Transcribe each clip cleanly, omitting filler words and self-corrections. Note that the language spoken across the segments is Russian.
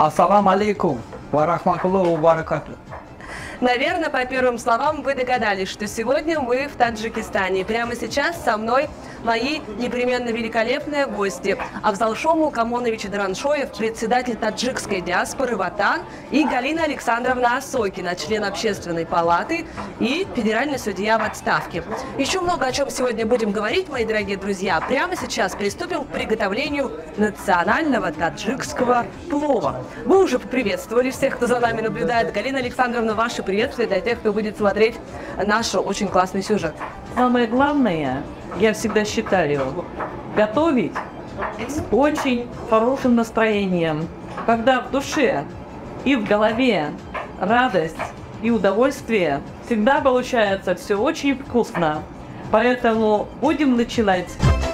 Ассаламу алейкум ва рахматуллахи ва баракату. Наверное, по первым словам вы догадались, что сегодня мы в Таджикистане. Прямо сейчас со мной мои непременно великолепные гости. Авзалшом Мулкамонович Драншоев, председатель таджикской диаспоры Ватан, и Галина Александровна Осокина, член Общественной палаты и федеральный судья в отставке. Еще много о чем сегодня будем говорить, мои дорогие друзья. Прямо сейчас приступим к приготовлению национального таджикского плова. Вы уже поприветствовали всех, кто за нами наблюдает. Галина Александровна, ваши приветствия для тех, кто будет смотреть наш очень классный сюжет. Самое главное, я всегда считаю, готовить с очень хорошим настроением, когда в душе и в голове радость и удовольствие, всегда получается все очень вкусно. Поэтому будем начинать.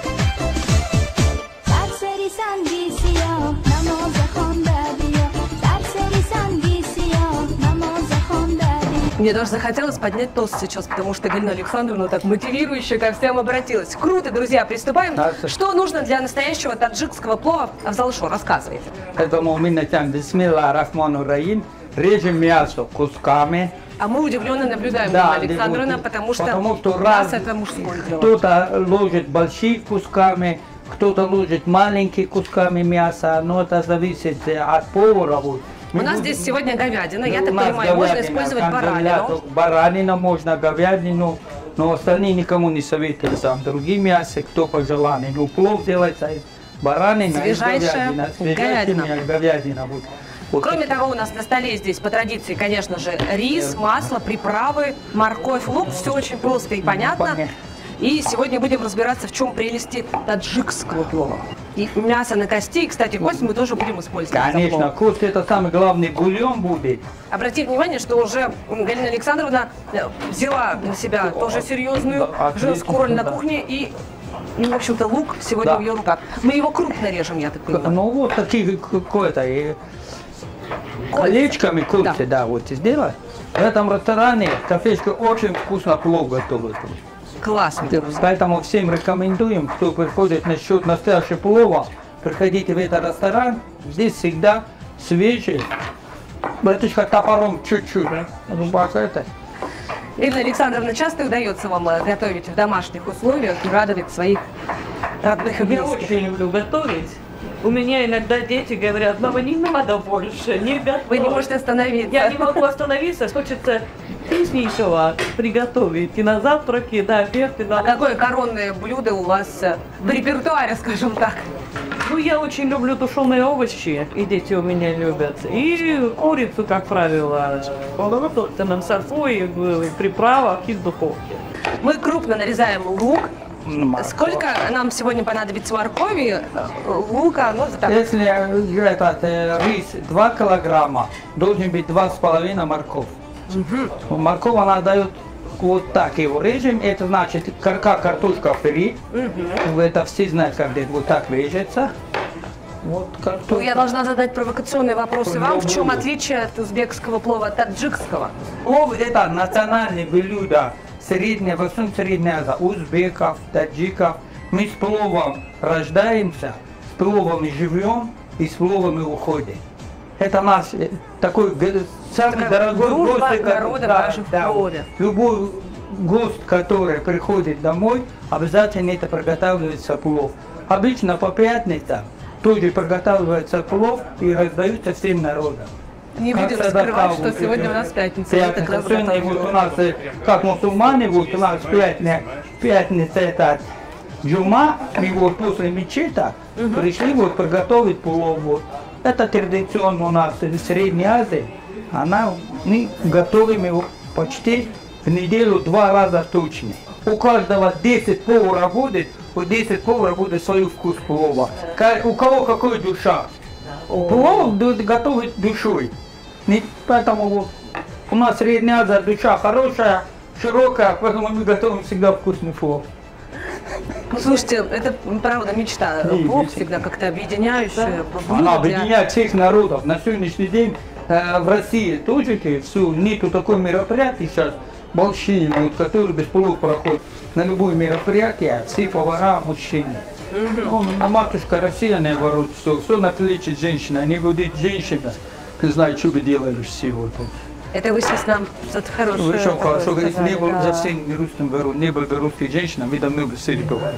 Мне даже захотелось поднять тост сейчас, потому что Галина Александровна так мотивирующе ко всем обратилась. Круто, друзья, приступаем. Что нужно для настоящего таджикского плова? Авзалшо, рассказывайте. Поэтому мы начинаем. Бисмилла рахману рахим. Режем мясо кусками. А мы удивленно наблюдаем, Галина Александровна, потому что мясо это мужское дело. Кто-то ложит большие кусками, кто-то ложит маленькие кусками мяса, но это зависит от повара. У нас здесь сегодня говядина, я так понимаю, можно использовать баранину. Баранина можно, говядину, но остальные никому не советую. Там другие мяса, кто по желанию. Ну, плов делается из баранины, свежайшая говядина. Вот. Кроме того, у нас на столе здесь по традиции, конечно же, рис, масло, приправы, морковь, лук. Все очень просто и понятно. И сегодня будем разбираться, в чем прелести таджикского плова. И мясо на кости, и, кстати, кость мы тоже будем использовать. Конечно, кость это самый главный бульон будет. Обратите внимание, что уже Галина Александровна взяла на себя тоже серьезную женскую роль на кухне. И, в общем-то, лук сегодня в ее руках. Мы его крупно режем, я так понимаю. Ну вот такие какое-то колечками кольца, да, вот сделать. В этом ресторане кафешка очень вкусно плов готовит. Классно. Поэтому всем рекомендуем, кто приходит насчет настоящего плова, приходите в этот ресторан, здесь всегда свежий, батюшка топором чуть-чуть, Ирина Александровна, часто удается вам готовить в домашних условиях и радовать своих родных и близких? Я очень люблю готовить. У меня иногда дети говорят: мама, не надо больше, не готовь. Вы не можете остановиться. Я не могу остановиться, хочется вкуснейшего приготовить и на завтрак, и на обед, и на... А какое коронное блюдо у вас в репертуаре, скажем так? Ну, я очень люблю тушеные овощи, и дети у меня любят. И курицу, как правило, в собственном соку и в приправах, и в духовке. Мы крупно нарезаем лук. Сколько нам сегодня понадобится моркови, лука? Ну, если этот рис 2 килограмма, должен быть 2,5 морковь. Морковь она дает вот так его режем, это значит картошка фри. Это все знают, как вот так режется. Вот ну, я должна задать провокационные вопросы вам. В чем отличие от узбекского плова от таджикского? Плов это национальное блюдо. Средняя, в основном Средняя Азия, узбеков, таджиков. Мы с пловом рождаемся, с пловом живем и с пловом уходим. Это наш такой самый дорогой гость народа наших народов. Любой гость, который приходит домой, обязательно это приготавливается плов. Обычно по пятницам тоже приготавливается плов и раздается всем народам. Не будем скрывать, что сегодня у нас пятница. Сегодня вот у нас, как мусульмане, вот у нас пятница это джума, и вот после мечети пришли вот приготовить плов. Вот. Это традиционно у нас в Средней Азии. Мы готовим его почти в неделю 2 раза точно. У каждого 10 повара будет, у 10 повара будет свой вкус плова. У кого какой душа. Плов готовить душой. Поэтому вот у нас Средняя Азия душа хорошая, широкая, поэтому мы готовим всегда вкусный плов. Ну, слушайте, это правда мечта. Плов всегда как-то объединяющая. Она объединяет всех народов. На сегодняшний день в России тоже нету такой мероприятий сейчас большие, которые без плова проходят. На любое мероприятие все повара мужчины. Ну, матушка Россия не ворует все накличет женщина, не будет женщина, не знаю, что вы делаешь всего. Это вы сейчас нам что-то хорошее. Причем хорошо, такое если не был сказали, за да. всеми русским не был бы русских женщин, мы давно бы сыли говорили.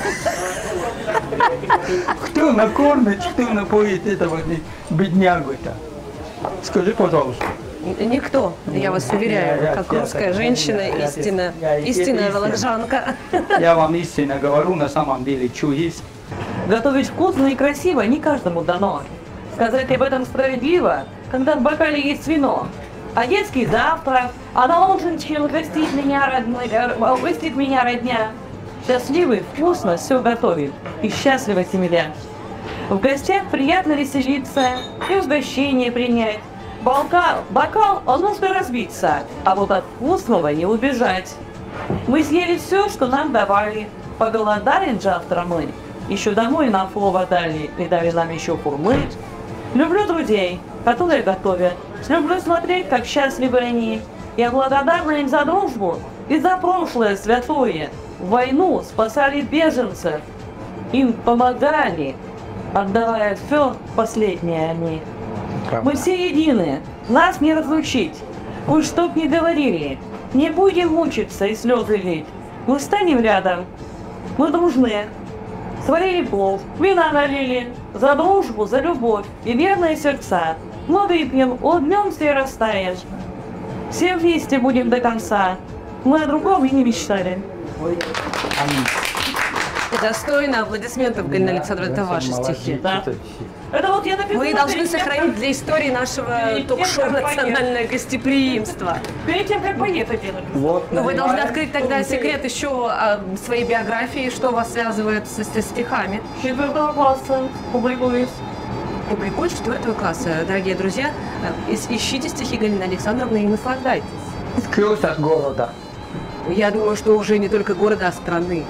Кто накормит, кто напоит этого беднягу-то? Скажи, пожалуйста. Никто, я вас уверяю, как русская женщина, истинная волокжанка. Я вам истинно говорю, на самом деле, что есть. Готовить вкусно и красиво не каждому дано. Сказать об этом справедливо, когда в бокале есть вино. А детский завтрак, а на ужин чем угостит меня родня. Счастливый, вкусно все готовит, и счастлива семья. В гостях приятно веселиться и угощение принять. Бокал, он может разбиться, а вот от вкусного не убежать. Мы съели все, что нам давали, поголодали завтра мы. Еще домой нам плова дали, и дали нам еще хурмы. Люблю друзей, которые готовят. Люблю смотреть, как счастливы они. Я благодарна им за дружбу и за прошлое святое. В войну спасали беженцев, им помогали, отдавая все последнее они. Мы все едины, нас не разлучить. Уж чтоб не говорили, не будем мучиться и слезы лить. Мы станем рядом, мы дружны. Сварили плов, вина налили, за дружбу, за любовь и верные сердца. Мы выпьем, улыбнемся и растаем. Все вместе будем до конца. Мы о другом и не мечтали. Достойно аплодисментов, Галина Александровна, это ваши стихи. Да. Это вот я написала. Мы должны сохранить для истории нашего ток-шоу «Национальное гостеприимство». Перед тем, как поехать, я написала. Вот, Ну, вы должны открыть тогда секрет еще своей биографии, что вас связывает со стихами. 4 класса публикуюсь. Публикует 4 класса. Дорогие друзья, ищите стихи Галины Александровны и наслаждайтесь. Ключ от города. Я думаю, что уже не только города, а страны.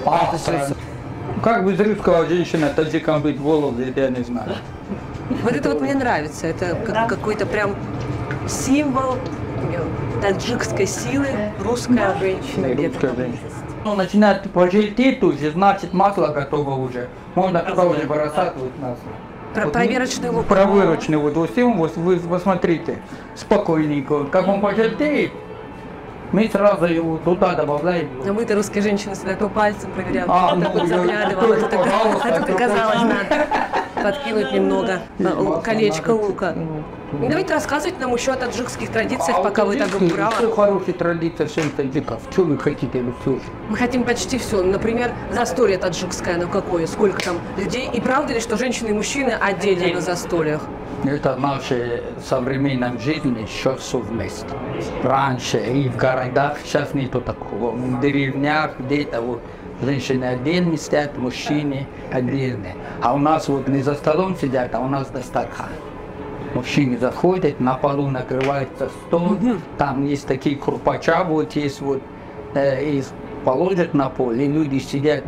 Как без русского женщина таджиком быть волосы, я не знаю. Вот это вот мне нравится. Это какой-то прям символ таджикской силы, русская женщина. Русская женщина. Ну, начинает пожелтеть уже, значит масло готово уже. Можно туда уже бросать вот нас. Проверочный лук. Проверочный вот всем, вот вы посмотрите, спокойненько. Как он пожелтеет, мы сразу его туда добавляем. А мы-то русские женщины всегда то пальцем проверяли, Ну, так вот заглядывала. А тут оказалось, надо подкинуть немного колечко лука. И давайте рассказывайте нам еще о таджикских традициях, пока вы так браво. Все хорошие традиции всем таджиков. Что вы хотите, вы все? Мы хотим почти все. Например, застолье таджикское, ну какое, сколько там людей. И правда ли, что женщины и мужчины отдельно на застольях? Это наша современная жизнь, еще все вместе. Раньше и в городах, сейчас нету такого. В деревнях где-то вот женщины отдельно сидят, мужчины отдельно. А у нас вот не за столом сидят, а у нас на стакан. Мужчины заходят, на полу накрывается стол, там есть такие крупача, вот есть вот, и положат на пол, и люди сидят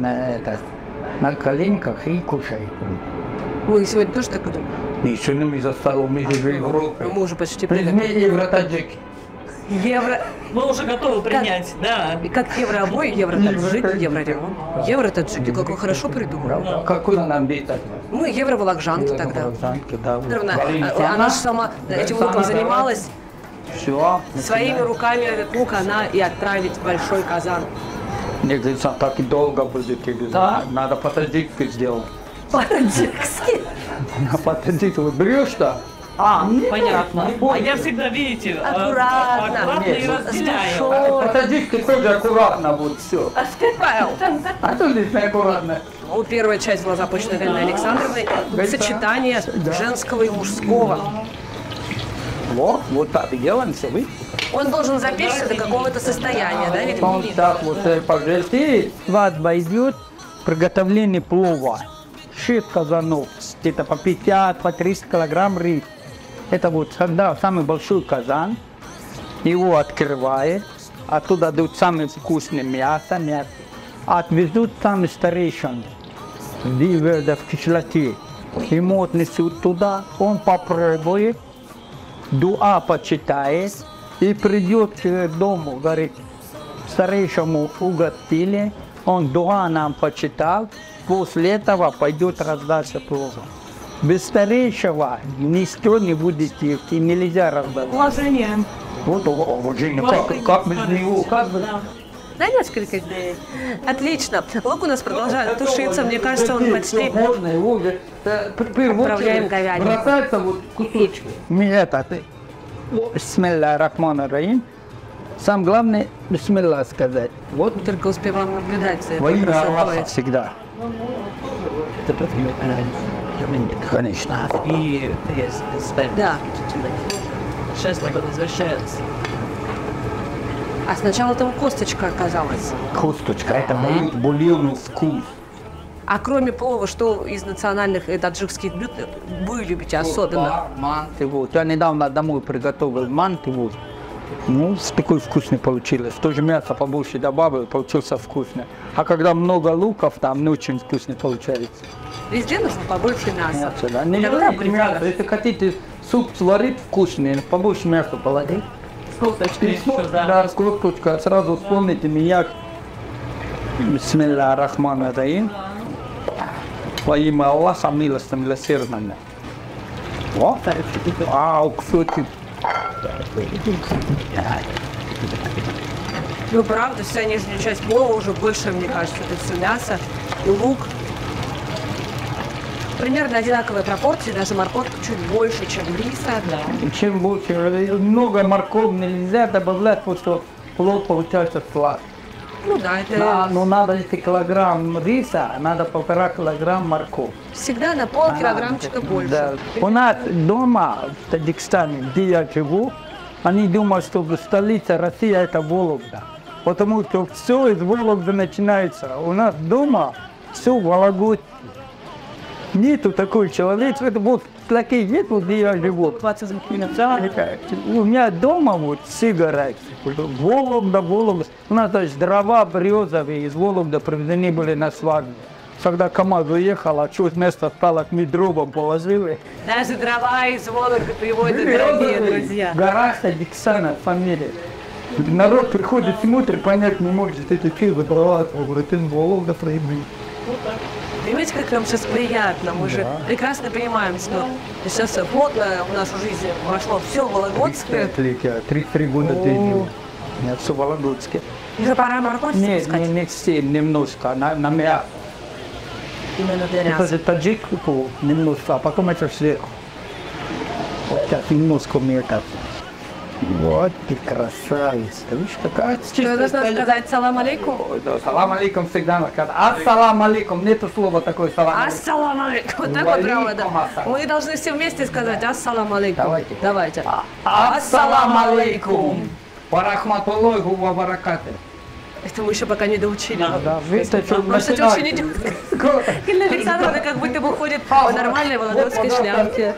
на коленках и кушают. Мы сегодня тоже так будем? Еще не мы за столом, мы же в Европе. Мы уже почти Возьми евро-таджики. Евро. Мы уже готовы принять, да. И как евро-обои, евро-таджики, евро-ремонт. Евро-таджики, как вы хорошо придумали. Какой нам бить? Мы евро-волокжанки тогда. Волокжанки, да. Она же сама этим луком занималась. Все. Своими руками этот лук она и отправить в большой казан. Мне кажется, так и долго будет. Да? Надо по-таджикски сделать. По-таджикски. По-таджикски вот берешь-то. Понятно. А я всегда, видите, Аккуратно. и разделяю. По-таджикски тоже аккуратно будет все. Аспепал. А то здесь неаккуратно. Ну, первая часть была запущена Галиной Александровной. Сочетание женского и мужского. Вот так и делаем все, вы. Он должен запечься до какого-то состояния, да, ведь? Он так вот пожелтеет. Свадьба идет, приготовление плова. 6 казанов, где-то по 50, по 300 килограмм рыбы. Это вот всегда самый большой казан. Его открывает, оттуда дают самое вкусное мясо. Отвезут самый старейшин, в кишлоте. Ему отнесут туда, он попробует, дуа почитает и придет к дому, говорит, старейшему угостили, он дуа нам почитал, после этого пойдет раздача плова. Без старейшего никто не будет есть, и нельзя раздавать. Уважение. Вот уважение, как без него, как бы... На несколько дней. Отлично. Лук у нас продолжает тушиться. Мне кажется, он почти... Можно его Отправляем говядину. бросается вот кусочки. Это ты. Бисмилля рахман раим. Самое главное, бисмилля сказать. Вот Только успеваем наблюдать за во этой имя Аллаха красотой. всегда. Конечно. И Да. сейчас мы возвращаются. А сначала там косточка оказалась. Косточка, это дает бульонный вкус. А кроме плова, что из национальных таджикских блюд вы любите особенно? Манты вот. Я недавно домой приготовил манты вот. Ну, такой вкусный получилось. Тоже мясо побольше добавил, получился вкусный. А когда много луков, там не очень вкусно получается. Везде нужно побольше мяса. Мясо, да. Не Тогда любите мясо. Если хотите суп сварить вкусный, побольше мяса положить. Да, с косточкой. Сразу вспомните меня. Бисмилля рахман раим. Во имя Аллаха милостивого милосердного. О, кстати. Ну, правда, вся нижняя часть плова уже больше, мне кажется, это все мясо и лук. Примерно одинаковые пропорции, даже морковка чуть больше, чем риса. Чем больше, много моркови нельзя добавлять, потому что плов получается сладкий. Ну да, это Да, но надо, если килограмм риса, надо 1,5 килограмма моркови. всегда на полкилограммчика больше. Да. У нас дома, в Таджикистане, где я живу, они думают, что столица России это Вологда. Потому что все из Вологды начинается. У нас дома все в Вологоде. Нету такой человек, это вот такие есть, вот где я живу. 20 минут. У меня дома вот сигарет. Вологда. У нас даже дрова березовые из Вологды привезены были на свадьбу. Когда КамАЗ уехал, а чуть место стало, мы дровом положили. Даже дрова из Вологды приводят, дорогие друзья. Гора Таджикистана, фамилия. Народ приходит, смотрит, понять не может, это что за дрова, это из Вологды проебли. Понимаете, как нам сейчас приятно? Мы же прекрасно понимаем, что сейчас плотно в нашу жизнь вошло все вологодское. 33 года жизни. Нет, все вологодское. Уже пора морковь Нет, спускать. не все, немножко, на мясо. Именно для Это мяса. же таджик, немножко, а потом это сверху. Вот так немножко метод. Вот ты красавица. Видишь, такая Что я должна сказать? Салам алейкум? Салам алейкум всегда надо сказать. Ассалам алейкум. Нету слова такое салам алейкум. Ассалам алейкум. Вот так вот право, да. Валейкум ассалам. Мы должны все вместе сказать ассалам алейкум. Давайте. Давайте. Ассалам алейкум. Варахматуллахи ва баракату. Это мы еще пока не доучили. Да, вы это что, Может, это очень идет. Ильна Александровна как будто бы ходит в нормальной вологодской шляпке.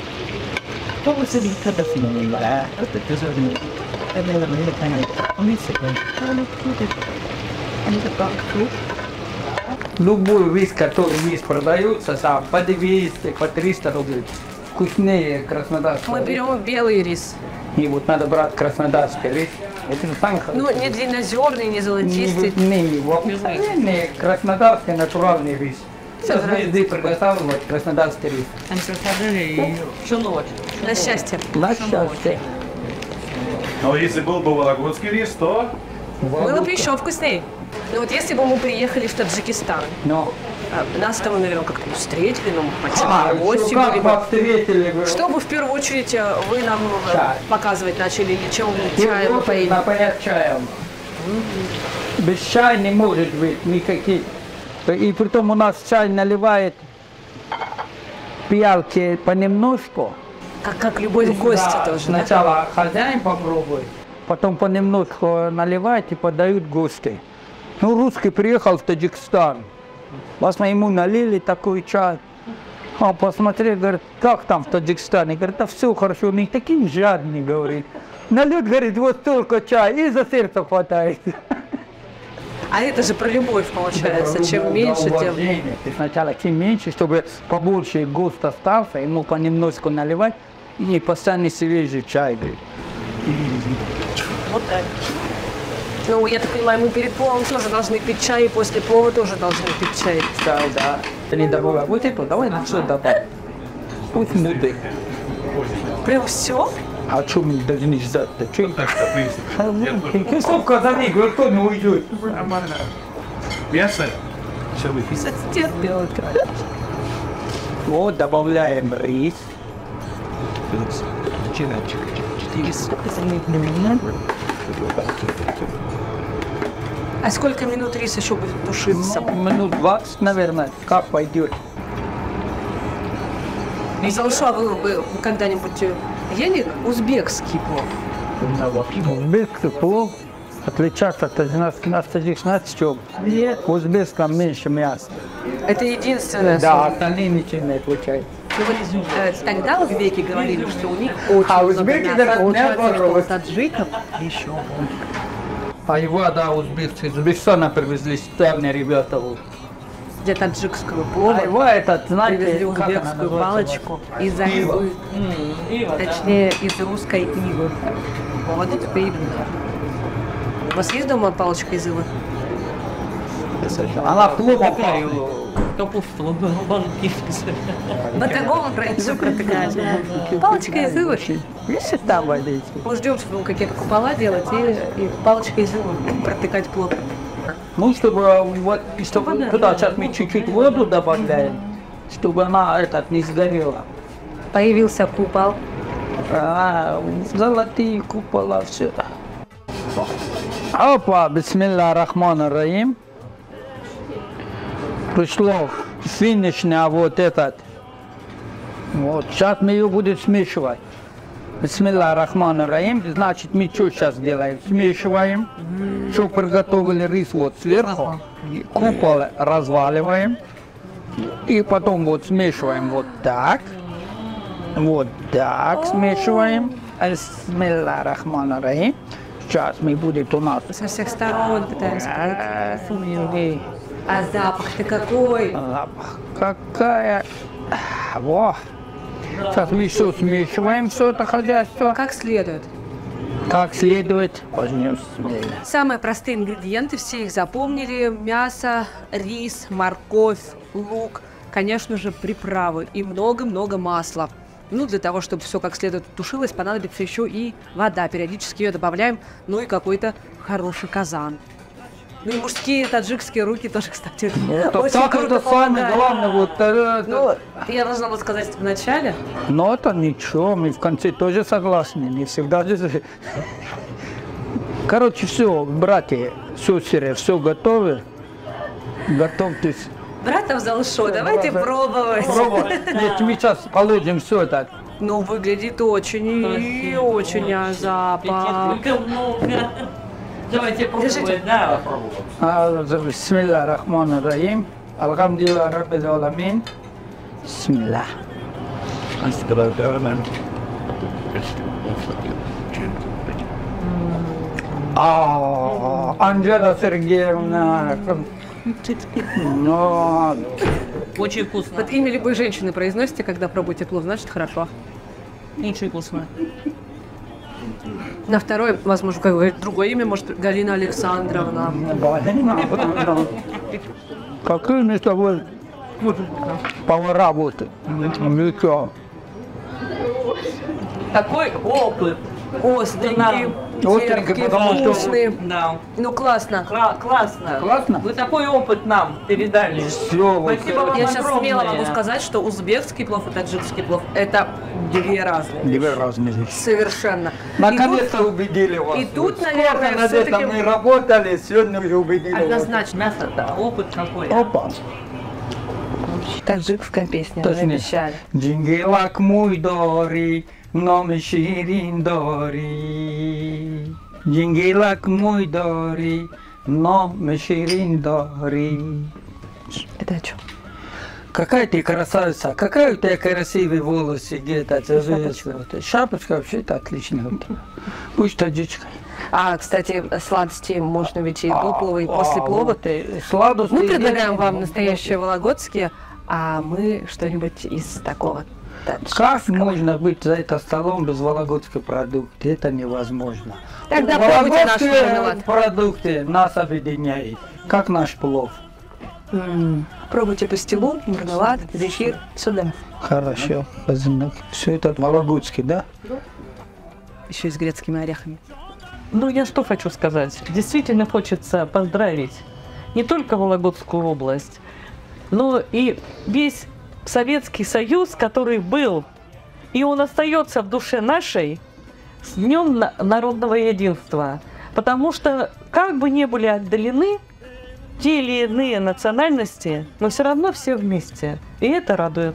Любой вид, который здесь продается, там по 200, по 300 рублей. Вкуснее краснодарский. Мы берем белый рис. И вот надо брать краснодарский рис. Это же самый Ну, хороший. не длиннозерный, не золотистый. Не краснодарский натуральный рис. Сейчас везде приготавливают краснодарский рис. Они проходили всю ночь. На счастье. На счастье. Но если был бы вологодский рис, то Было бы еще вкуснее. Но вот если бы мы приехали в Таджикистан, Но. нас там, наверное, как-то встретили, ну, А, почему гости как были бы. вас встретили вы? Что бы в первую очередь вы нам Чай. показывать начали, или чем вы чаем Вот поили? напоят чаем. Без чая не может быть никаких. И притом у нас чай наливает пиалки понемножку. Как любовь в гости Да, тоже, да? Сначала хозяин попробует, потом понемножку наливает и подают гости. Ну, русский приехал в Таджикистан. Вас мы ему налили такой чай. Он посмотрел, говорит, как там в Таджикистане? Говорит, да все хорошо, не таким жадный, говорит. Налет, говорит, вот столько чая, и за сердце хватает. А это же про любовь получается. Чем меньше, тем... Ты сначала чем меньше, чтобы побольше гост остался, ему понемножку наливать, и постоянно свежий чай. Говорит. Вот так. Ну, я так понимаю, мы перед пловом тоже должны пить чай, и после плова тоже должны пить чай. Да, да. Ты не добавила. Вот это, давай на что добавим. Пусть муды. Прям все? А что мы должны ждать? Да что? Так что, в принципе. Сколько за них, кто не уйдет? Нормально. Мясо? Все выпить. Вот, добавляем рис. А сколько минут рис еще будет тушиться? Минут 20, наверное, как пойдет. Залша, вы когда-нибудь ели узбекский плов? Узбекский плов отличается от настоящих чем? Нет. В узбекском меньше мяса. Это единственное. Да, остальные ничем не отличаются. Ну, вот, тогда узбеки говорили, что у них очень А много узбеки мяса, говорят, получается, что наоборот. у таджиков еще больше. А его, да, узбекцы, из Узбекистана привезли стальные ребята. Вот. Для таджикского плова А его этот, знаете, привезли как она узбекскую называется? палочку из ивы, точнее из русской ивы. Вот это ивы. У вас есть дома палочка из ивы? Она плохо пахнет. Капусту, банки. Батагом все протыкать. Палочка из ивы. Если там водички. Мы ждем, чтобы какие-то купола делать и палочкой из ивы протыкать плов. Ну, чтобы вот, чтобы туда сейчас мы чуть-чуть воду добавляем, чтобы она не сгорела. Появился купол. Золотые купола, все. Опа, бисмилля рахман раим. Пришло финишное вот этот. Вот, сейчас мы ее будем смешивать. Бисмилля рахман раим. Значит, мы что сейчас делаем? Смешиваем. Что приготовили рис вот сверху. Купол разваливаем. И потом вот смешиваем вот так. Вот так смешиваем. Бисмилля рахман раим. Сейчас мы будет у нас. Со всех сторон пытаемся. А запах-то какой? Запах какая. Во. Сейчас мы все смешиваем, все это хозяйство. Как следует. Как следует. Возьмем. Самые простые ингредиенты, все их запомнили. Мясо, рис, морковь, лук, конечно же, приправы и много-много масла. Ну, для того, чтобы все как следует тушилось, понадобится еще и вода. Периодически ее добавляем, ну и какой-то хороший казан. Ну и мужские таджикские руки тоже, кстати, очень Так круто это самое помогают. главное. Вот, Ну, я должна была сказать в начале. но это ничего, мы в конце тоже согласны. Не всегда же. Короче, все, братья, сестры, все готовы. Готовьтесь. Братов Залшо, давайте пробовать. Нет, мы сейчас положим все так. Ну, выглядит очень и очень запах. Много. Давайте пробовать, да. Бисмилля рахман раим. Алхамдулилlah раббил аламин. Бисмилля. Анжела Сергеевна. Но Очень вкусно. Вот имя любой женщины произносите, когда пробуете плов, значит хорошо. Очень вкусно. На второе, возможно, какое-то другое имя, может, Галина Александровна. какие мы с тобой повара вот. Ничего. Такой опыт. Остренькие, Остренькие, терпкие, потому что- вкусные. Да. Ну, классно. Классно. Классно? Вы такой опыт нам передали. Все, вот. Спасибо вам Я сейчас смело огромное. могу сказать, что узбекский плов и таджикский плов – это две разные. Две разные вещи. Совершенно. Наконец-то убедили вас. и тут, Сколько наверное, над всё-таки- этим мы работали, сегодня уже убедили вас. Однозначно. Мясо, да. Опыт какой. Опа. Таджикская песня, Точно. обещали. Джингелак мой дори, номи ширин дори. Джингелак мой дори, номи ширин дори. Это о чем? Какая ты красавица, какая у тебя красивые волосы где-то. Шапочка вообще-то отличная. у тебя. Пусть таджичка. А, кстати, сладости можно ведь и до плова, и после плова. Сладости. Мы предлагаем вам настоящие вологодские, а мы что-нибудь из такого Как можно быть за это столом без вологодского продукта? Это невозможно. Тогда пробуйте наш Вологодские мармелад. продукты нас объединяют, как наш плов. Пробуйте пастилу, мармелад, зефир. Сюда. Хорошо, все это вологодский, да? Еще и с грецкими орехами. Ну, я что хочу сказать. Действительно хочется поздравить не только Вологодскую область, но и весь Советский Союз, который был, и он остается в душе нашей, с Днем народного единства. Потому что, как бы ни были отдалены те или иные национальности, но все равно все вместе. И это радует.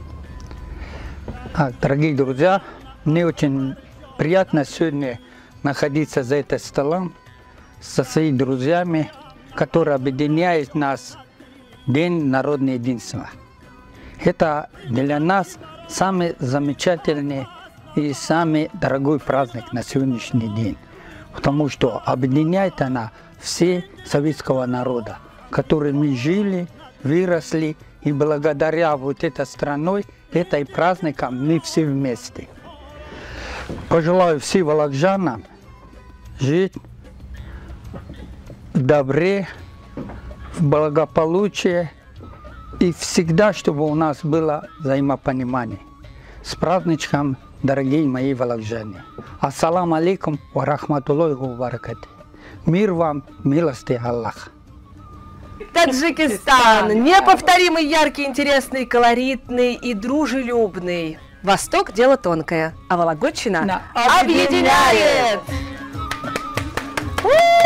Дорогие друзья, мне очень приятно сегодня находиться за этим столом со своими друзьями, которые объединяют нас День народного единства. Это для нас самый замечательный и самый дорогой праздник на сегодняшний день, потому что объединяет она все советского народа, который мы жили, выросли, и благодаря вот этой страной, этой праздникам мы все вместе. Пожелаю всем вологодчанам жить в добре, в благополучии и всегда, чтобы у нас было взаимопонимание. С праздничком, дорогие мои вологодчане. Ассаламу алейкум ва рахматуллахи ва баракатуху. Мир вам, милости Аллах. Таджикистан. Неповторимый, яркий, интересный, колоритный и дружелюбный. Восток – дело тонкое, а Вологодчина объединяет!